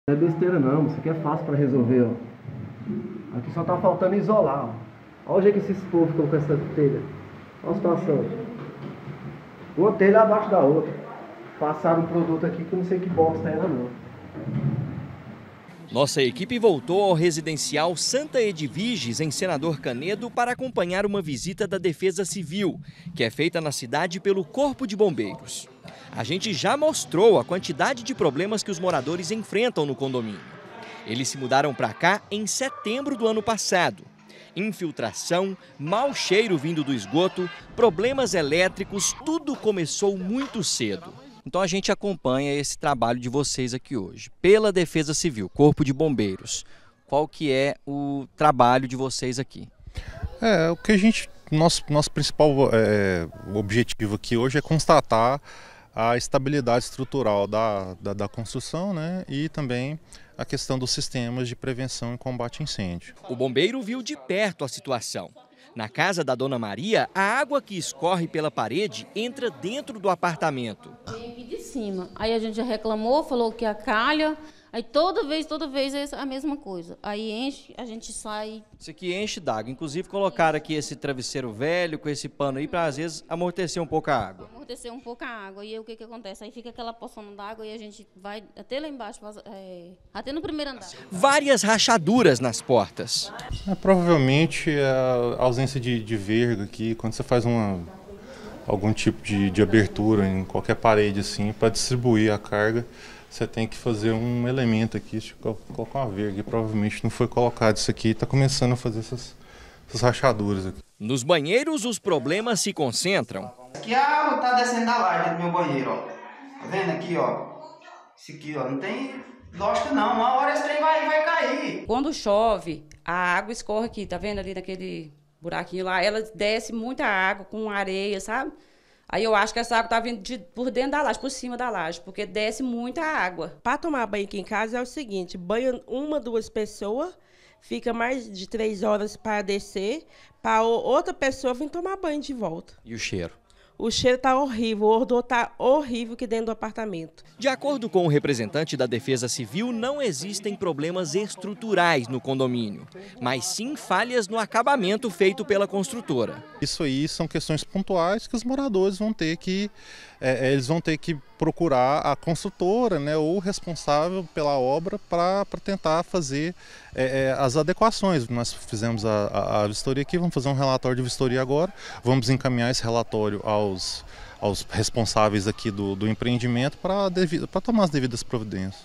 Não é besteira não, isso aqui é fácil para resolver, ó. Aqui só tá faltando isolar, ó. Olha o jeito que esses povos ficam com essa telha. Olha a situação. Uma telha abaixo da outra. Passaram um produto aqui que eu não sei que bosta é ela não. Nossa equipe voltou ao residencial Santa Edviges, em Senador Canedo, para acompanhar uma visita da Defesa Civil, que é feita na cidade pelo Corpo de Bombeiros. A gente já mostrou a quantidade de problemas que os moradores enfrentam no condomínio. Eles se mudaram para cá em setembro do ano passado. Infiltração, mau cheiro vindo do esgoto, problemas elétricos, tudo começou muito cedo. Então a gente acompanha esse trabalho de vocês aqui hoje, pela Defesa Civil, Corpo de Bombeiros. Qual que é o trabalho de vocês aqui? O que nosso principal objetivo aqui hoje é constatar a estabilidade estrutural da construção, né, e também a questão dos sistemas de prevenção e combate a incêndio. O bombeiro viu de perto a situação. Na casa da Dona Maria, a água que escorre pela parede entra dentro do apartamento. Vem aqui de cima. Aí a gente já reclamou, falou que a calha. Aí toda vez é a mesma coisa. Aí enche, a gente sai. Isso aqui enche d'água. Inclusive colocaram aqui esse travesseiro velho com esse pano aí para às vezes amortecer um pouco a água. Amortecer um pouco a água. E aí o que acontece? Aí fica aquela poção d'água e a gente vai até lá embaixo, até no primeiro andar. Várias rachaduras nas portas. Provavelmente a ausência de verga aqui, quando você faz algum tipo de abertura em qualquer parede assim para distribuir a carga, você tem que fazer um elemento aqui, colocar uma verga, e provavelmente não foi colocado isso aqui, está começando a fazer essas rachaduras aqui. Nos banheiros, os problemas se concentram. Aqui a água está descendo da laje do meu banheiro, ó. Tá vendo aqui, ó? Isso aqui, ó, não tem lógica não, uma hora esse trem vai cair. Quando chove, a água escorre aqui, tá vendo ali naquele buraquinho lá? Ela desce muita água com areia, sabe? Aí eu acho que essa água tá vindo por dentro da laje, por cima da laje, porque desce muita água. Para tomar banho aqui em casa é o seguinte, banho uma, duas pessoas, fica mais de 3 horas para descer, para outra pessoa vir tomar banho de volta. E o cheiro? O cheiro tá horrível, o odor tá horrível aqui dentro do apartamento. De acordo com o representante da Defesa Civil, não existem problemas estruturais no condomínio, mas sim falhas no acabamento feito pela construtora. Isso aí são questões pontuais que os moradores vão ter que, eles vão ter que procurar a construtora, né, ou o responsável pela obra para tentar fazer as adequações. Nós fizemos a vistoria aqui, vamos fazer um relatório de vistoria agora, vamos encaminhar esse relatório aos responsáveis aqui do empreendimento para tomar as devidas providências.